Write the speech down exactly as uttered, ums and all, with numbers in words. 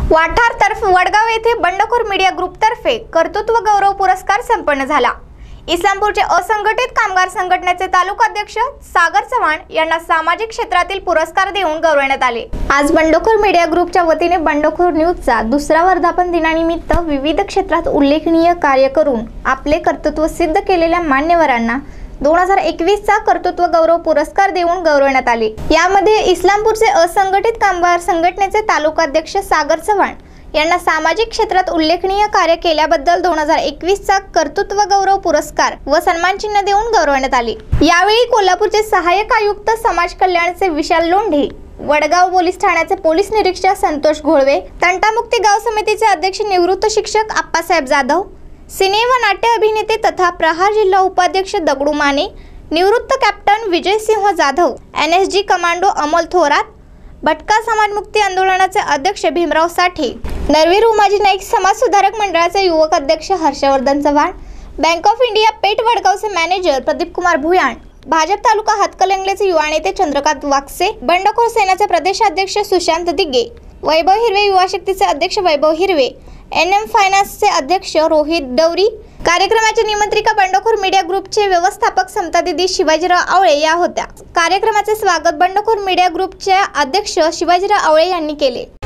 वाठारतर्फे वडगाव येथे बंडखोर मीडिया ग्रुपतर्फे कर्तृत्व गौरव पुरस्कार संपन्न झाला। इस्लामपूरचे असंघटित कामगार संघटनेचे तालुकाध्यक्ष सागर चव्हाण यांना सामाजिक क्षेत्रातील पुरस्कार देऊन गौरवण्यात आले। आज बंडखोर मीडिया ग्रुपच्या वतीने बंडखोर न्यूजचा दुसरा वर्धापन दिनानिमित्त विविध क्षेत्रात उल्लेखनीय कार्य करून आपले कर्तृत्व सिद्ध केलेल्या मान्यवरांना दोन हजार एकवीस चा कर्तृत्व गौरव पुरस्कार देऊन गौरवण्यात आले। यामध्ये इस्लामपूरचे असंघटित कामगार संघटनेचे तालुकाध्यक्ष सागर चव्हाण यांना सामाजिक क्षेत्रात उल्लेखनीय कार्य केल्याबद्दल दोन हजार एकवीस चा कर्तृत्व गौरव पुरस्कार व सन्मान चिन्ह देऊन गौरवण्यात आले। यावेळी कोल्हापूरचे सहाय्यक आयुक्त समाज कल्याणचे विशाल लोंढे, वडगाव पोलीस ठाण्याचे पोलीस निरीक्षक संतोष घोळवे, तंटामुक्ती गाव समितीचे अध्यक्ष निवृत्त शिक्षक आप्पासाहेब जाधव, सिने व नाट्य अभिनेते तथा प्रहार जिल्हा उपाध्यक्ष दगडू माने, निवृत्त captain Vijay Singh Jadhav, N S G commando Amol Thorat, भटका समाजमुक्ती आंदोलनाचे अध्यक्ष भीमराव साठे, नरवीर उमाजी नाईक समाज सुधारक मंडळाचे युवक अध्यक्ष Harshvardhan Chavan, bank of India Peth वडगावचे मॅनेजर प्रदीप कुमार भुयाण, भाजप तालुका हातकणंगलेचे युवा नेते चंद्रकांत वागसे, बंडखोर सेनाचे प्रदेशाध्यक्ष सुशांत दिग्गे, वैभव हिरवे युवा शक्तीचे अध्यक्ष वैभव हिरवे, एन एम फायनान्सचे अध्यक्ष रोहित डवरी, कार्यक्रमाच्या निमंत्रिका बंडखोर मीडिया ग्रुपचे व्यवस्थापक समतादिदी शिवाजीराव आवळे या होत्या। कार्यक्रमाचे स्वागत बंडखोर मीडिया ग्रुपचे अध्यक्ष शिवाजीराव आवळे यांनी केले।